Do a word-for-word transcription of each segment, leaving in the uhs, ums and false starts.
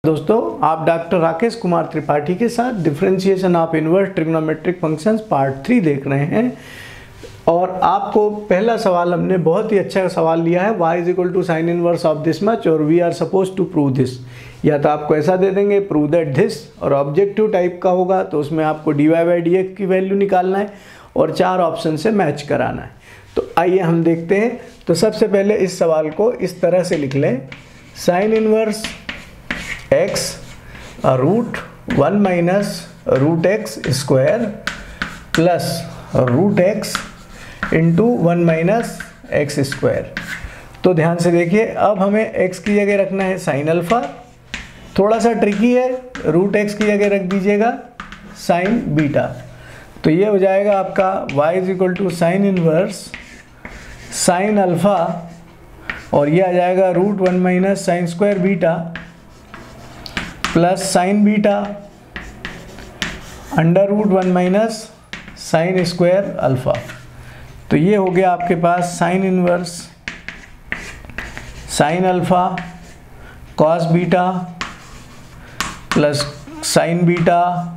दोस्तों, आप डॉक्टर राकेश कुमार त्रिपाठी के साथ differentiation of inverse trigonometric functions part three देख रहे हैं। और आपको पहला सवाल हमने बहुत ही अच्छा सवाल लिया है, y is equal to sine inverse of this much और we are suppose to prove this. या तो आपको ऐसा दे देंगे प्रूव दैट दिस, और ऑब्जेक्टिव टाइप का होगा तो उसमें आपको D Y by D X की वैल्यू निकालना है और चार ऑप्शन से मैच कराना है। तो आइए हम देखते हैं। तो सबसे पहले इस सवाल को इस तरह से लिख लें, sine inverse X root one minus root X square plus root X into one minus X square. तो ध्यान से देखिए, अब हमें x की जगह रखना है साइन अल्फ़ा, थोड़ा सा ट्रिकी है, रूट एक्स की जगह रख दीजिएगा साइन बीटा। तो ये हो जाएगा आपका y is equal to sine inverse sine alpha और ये आ जाएगा root one minus sine square beta plus sine beta under root one minus sine square alpha. तो ये हो गया आपके पास sine inverse sine alpha cos beta plus sine beta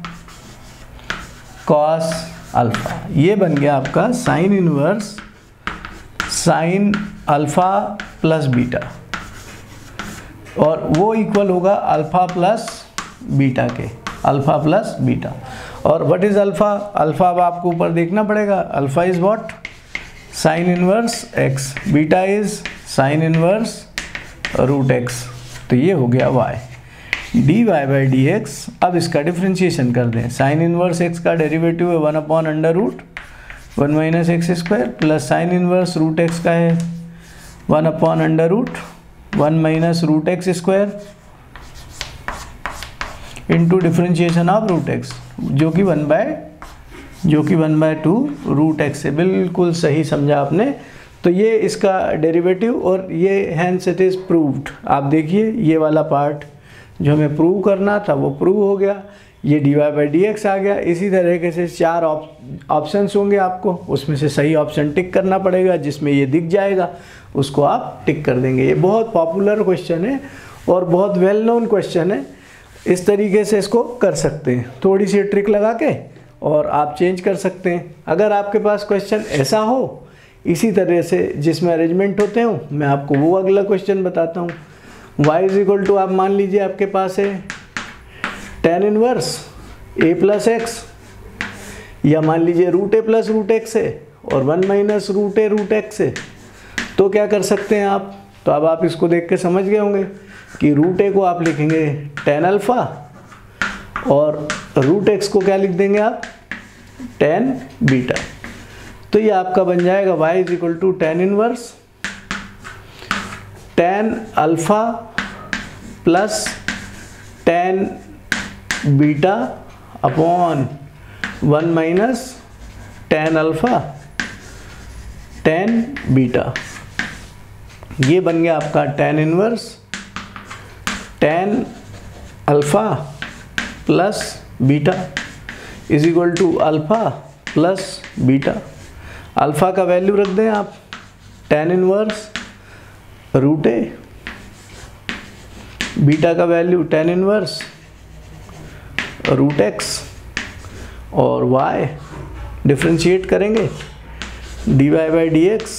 cos alpha. ये बन गया आपका sine inverse sine alpha plus beta, और वो इक्वल होगा अल्फ़ा प्लस बीटा के, अल्फ़ा प्लस बीटा। और व्हाट इज़ अल्फ़ा? अल्फ़ा अब आपको ऊपर देखना पड़ेगा। Alpha is what? Sine inverse X, beta is sine inverse root X. तो ये हो गया y, D Y by D X. अब इसका डिफ्रेंशिएशन कर दें। साइन इनवर्स एक्स का डेरिवेटिव है one upon under root one minus X square plus sine inverse root X का है one upon under root one minus root X square into differentiation of root x, जो कि one by जो कि one by two root X है। बिल्कुल सही समझा आपने। तो ये इसका डेरिवेटिव और ये हैंस इट इज़ प्रूव्ड। आप देखिए ये वाला पार्ट जो हमें प्रूव करना था वो प्रूव हो गया, ये D Y by D X आ गया। इसी तरीके से चार ऑप्शंस होंगे, आपको उसमें से सही ऑप्शन टिक करना पड़ेगा, जिसमें ये दिख जाएगा उसको आप टिक कर देंगे। ये बहुत पॉपुलर क्वेश्चन है और बहुत वेल नोन क्वेश्चन है। इस तरीके से इसको कर सकते हैं, थोड़ी सी ट्रिक लगा के और आप चेंज कर सकते हैं। अगर आपके पास क्वेश्चन ऐसा हो इसी तरह से जिसमें अरेंजमेंट होते हो, मैं आपको वो अगला क्वेश्चन बताता हूँ। y इज इक्वल टू, आप मान लीजिए आपके पास है tan inverse a plus X, या मान लीजिए root A plus root X है और one minus root A root X है। तो क्या कर सकते हैं आप? तो अब आप इसको देख के समझ गए होंगे कि रूट ए को आप लिखेंगे टेन अल्फ़ा और रूट एक्स को क्या लिख देंगे आप? Tan beta. तो ये आपका बन जाएगा y is equal to tan inverse tan alpha plus tan beta upon one minus tan alpha tan beta. ये बन गया आपका tan inverse tan alpha plus beta is equal to alpha plus beta. Alpha का value रख दें आप tan inverse root A, beta का value tan inverse root X, और y डिफ्रेंशिएट करेंगे D Y by D x.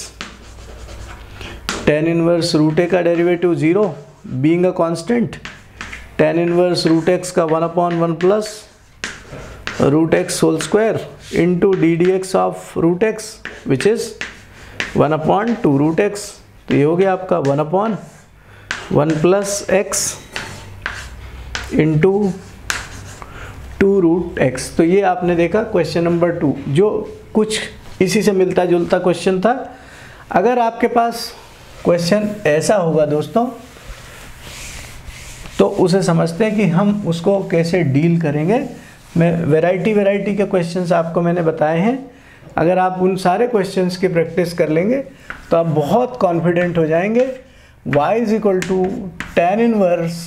Tan inverse root A का derivative zero being a constant, tan inverse root X का one upon one plus root X whole square into D D X of root X which is one upon two root X. तो ये हो गया आपका one upon one plus X into two root X. तो ये आपने देखा question number two, जो कुछ इसी से मिलता जुलता क्वेश्चन था। अगर आपके पास क्वेश्चन ऐसा होगा दोस्तों, तो उसे समझते हैं कि हम उसको कैसे डील करेंगे। मैं वैरायटी वैरायटी के क्वेश्चंस आपको मैंने बताए हैं। अगर आप उन सारे क्वेश्चंस की प्रैक्टिस कर लेंगे तो आप बहुत कॉन्फिडेंट हो जाएंगे। y is equal to tan inverse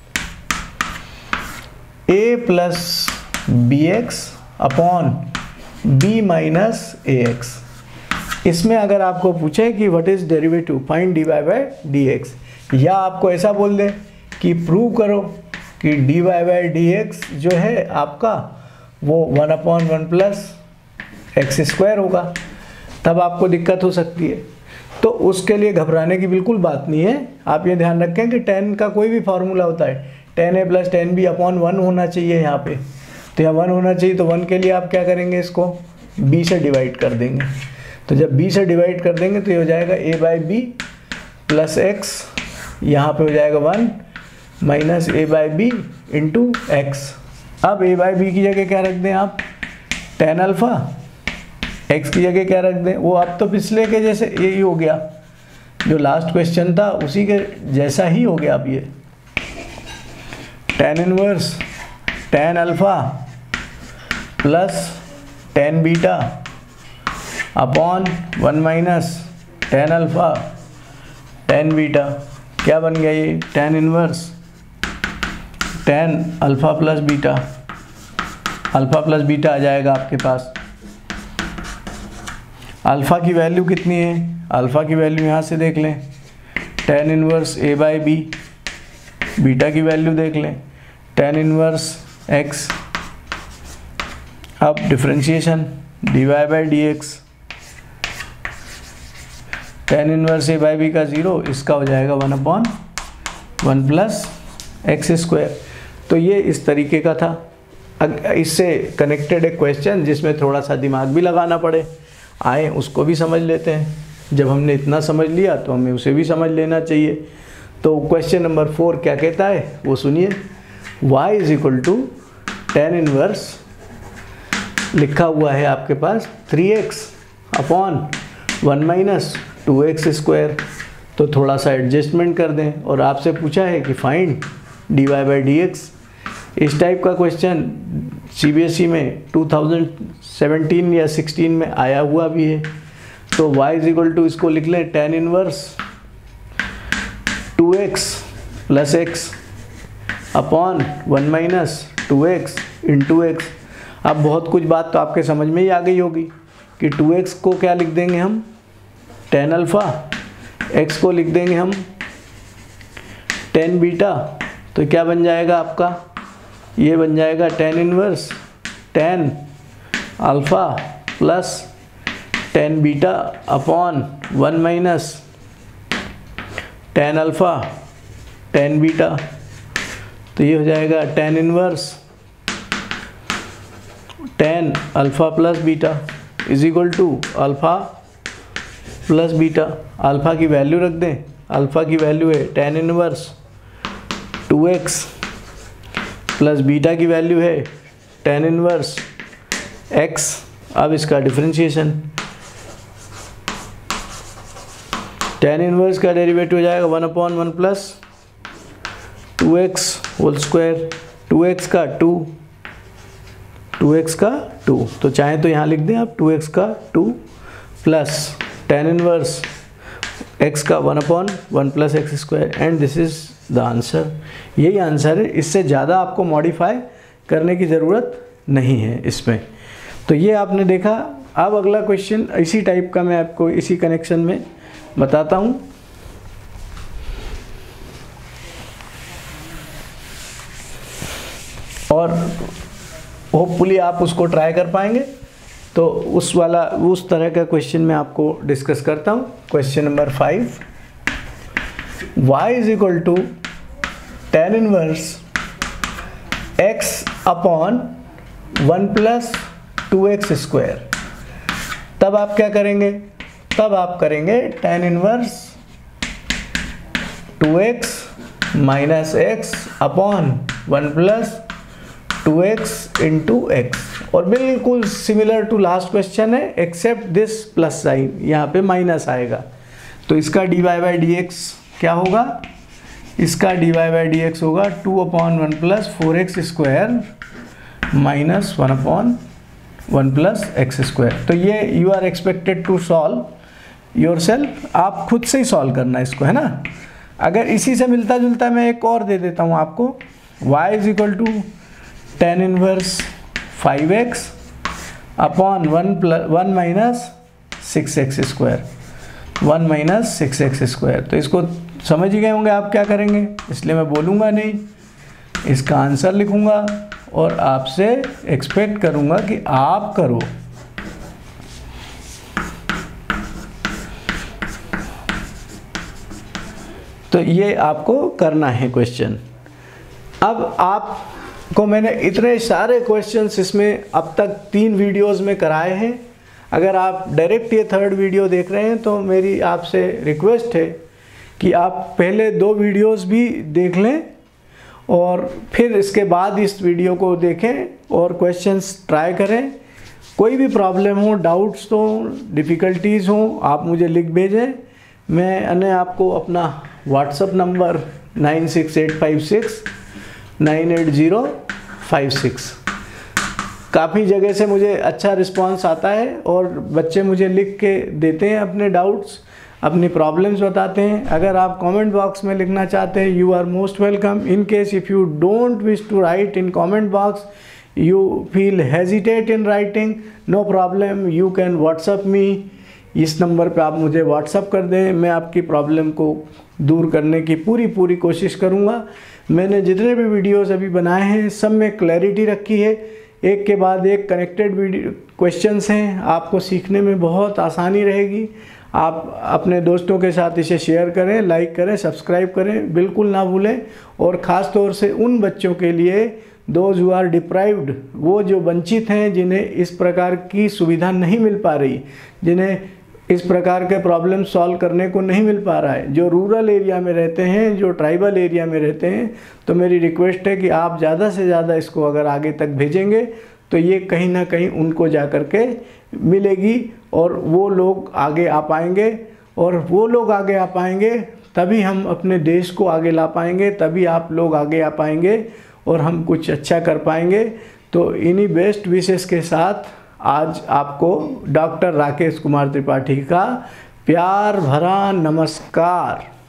a plus B X upon b minus A X. इसमें अगर आपको पूछे कि what is derivative, find D Y by D X, या आपको ऐसा बोल दे कि प्रूव करो कि D Y by D X जो है आपका वो one upon one plus x square होगा, तब आपको दिक्कत हो सकती है। तो उसके लिए घबराने की बिल्कुल बात नहीं है। आप ये ध्यान रखें कि टेन का कोई भी फार्मूला होता है, tan A plus tan B upon one होना चाहिए यहाँ पे, तो यहाँ वन होना चाहिए। तो वन के लिए आप क्या करेंगे, इसको बी से डिवाइड कर देंगे। तो जब बी से डिवाइड कर देंगे तो ये हो जाएगा A by B plus X, यहाँ पे हो जाएगा one minus A by B into x. अब ए बाई बी की जगह क्या रख दें आप, टेन अल्फ़ा, एक्स की जगह क्या रख दें, वो अब तो पिछले के जैसे यही हो गया, जो लास्ट क्वेश्चन था उसी के जैसा ही हो गया। अब ये tan inverse tan alpha plus tan beta upon one minus tan alpha tan beta, क्या बन गया ये, tan inverse tan alpha plus beta, alpha plus beta आ जाएगा आपके पास। अल्फ़ा की वैल्यू कितनी है, अल्फ़ा की वैल्यू यहाँ से देख लें, tan inverse a by b, beta की वैल्यू देख लें टेन इनवर्स एक्स। अब differentiation d Y by D x, tan inverse a by b का ज़ीरो, इसका हो जाएगा one upon one plus x square. तो ये इस तरीके का था। इससे कनेक्टेड एक क्वेश्चन जिसमें थोड़ा सा दिमाग भी लगाना पड़े, आए उसको भी समझ लेते हैं। जब हमने इतना समझ लिया तो हमें उसे भी समझ लेना चाहिए। तो क्वेश्चन नंबर फोर क्या कहता है वो सुनिए। y is equal to tan inverse लिखा हुआ है आपके पास three x upon one minus two x square. तो थोड़ा सा एडजस्टमेंट कर दें, और आपसे पूछा है कि find D Y by D x. इस टाइप का question C B S E में टू थाउजेंड सेवेंटीन या सिक्सटीन में आया हुआ भी है। तो y इज इक्वल टू इसको लिख लें tan inverse two x plus x upon one minus two x into x. अब बहुत कुछ बात तो आपके समझ में ही आ गई होगी कि टू एक्स को क्या लिख देंगे हम, टेन अल्फ़ा, x को लिख देंगे हम टेन बीटा। तो क्या बन जाएगा आपका, ये बन जाएगा tan inverse tan alpha plus tan beta upon one minus tan alpha tan beta. तो ये हो जाएगा tan inverse tan alpha plus beta is equal to alpha plus beta. Alpha की वैल्यू रख दें, अल्फ़ा की वैल्यू है tan inverse two x plus beta की वैल्यू है टेन इनवर्स एक्स। अब इसका डिफरेंशिएशन, टेन इनवर्स का डेरिवेटिव हो जाएगा one upon one plus two x whole square, two x का टू, टू एक्स का टू, तो चाहे तो यहाँ लिख दें आप टू एक्स का two plus tan inverse x का one upon one plus x square, and this is the answer. यही आंसर है, इससे ज़्यादा आपको मॉडिफाई करने की ज़रूरत नहीं है इसमें। तो ये आपने देखा। अब अगला क्वेश्चन इसी टाइप का मैं आपको इसी कनेक्शन में बताता हूँ। और होपफुली आप उसको ट्राई कर पाएंगे। तो उस वाला उस तरह का क्वेश्चन मैं आपको डिस्कस करता हूँ। Question number five, y is equal to tan inverse x upon one plus two x square. तब आप क्या करेंगे, तब आप करेंगे tan inverse two x minus x upon one plus two x into x. और बिल्कुल सिमिलर टू लास्ट क्वेश्चन है, एक्सेप्ट दिस प्लस साइन, यहाँ पे माइनस आएगा। तो इसका d Y by D x क्या होगा, इसका d Y by D x होगा two upon one plus four x square minus one upon one plus x square. तो ये you are expected to solve yourself, आप खुद से ही solve करना इसको, है ना। अगर इसी से मिलता जुलता मैं एक और दे देता हूँ आपको, y is equal to tan inverse five x upon one plus one minus six x square, one minus six x square. तो इसको समझ ही गए होंगे आप क्या करेंगे, इसलिए मैं बोलूँगा नहीं। इसका आंसर लिखूंगा और आपसे एक्सपेक्ट करूंगा कि आप करो। तो ये आपको करना है क्वेश्चन। अब आपको मैंने इतने सारे क्वेश्चंस इसमें अब तक तीन वीडियोस में कराए हैं। अगर आप डायरेक्ट ये थर्ड वीडियो देख रहे हैं तो मेरी आपसे रिक्वेस्ट है कि आप पहले दो वीडियोस भी देख लें और फिर इसके बाद इस वीडियो को देखें और क्वेश्चंस ट्राई करें। कोई भी प्रॉब्लम हो, डाउट्स हो, डिफ़िकल्टीज़ हो, आप मुझे लिख भेजें। मैंने आपको अपना WhatsApp number nine six eight five six nine eight zero five six, काफ़ी जगह से मुझे अच्छा रिस्पांस आता है और बच्चे मुझे लिख के देते हैं अपने डाउट्स, अपनी प्रॉब्लम्स बताते हैं। अगर आप कमेंट बॉक्स में लिखना चाहते हैं, you are most welcome. In case if you don't wish to write in comment box, you feel hesitate in writing, no problem, you can WhatsApp me. इस नंबर पे आप मुझे व्हाट्सअप कर दें, मैं आपकी प्रॉब्लम को दूर करने की पूरी पूरी कोशिश करूँगा। मैंने जितने भी वीडियोस अभी बनाए हैं सब में क्लैरिटी रखी है, एक के बाद एक कनेक्टेड वीडियो क्वेश्चंस हैं, आपको सीखने में बहुत आसानी रहेगी। आप अपने दोस्तों के साथ इसे शेयर करें, लाइक करें, सब्सक्राइब करें, बिल्कुल ना भूलें। और ख़ास तौर से उन बच्चों के लिए दोज हु आर डिप्राइव्ड, वो जो वंचित हैं, जिन्हें इस प्रकार की सुविधा नहीं मिल पा रही, जिन्हें इस प्रकार के प्रॉब्लम सॉल्व करने को नहीं मिल पा रहा है, जो रूरल एरिया में रहते हैं, जो ट्राइबल एरिया में रहते हैं, तो मेरी रिक्वेस्ट है कि आप ज़्यादा से ज़्यादा इसको अगर आगे तक भेजेंगे तो ये कहीं ना कहीं उनको जा कर के मिलेगी और वो लोग आगे आ पाएंगे। और वो लोग आगे आ पाएंगे तभी हम अपने देश को आगे ला पाएंगे, तभी आप लोग आगे आ पाएंगे और हम कुछ अच्छा कर पाएंगे। तो इन्हीं बेस्ट विशेस के साथ आज आपको डॉक्टर राकेश कुमार त्रिपाठी का प्यार भरा नमस्कार।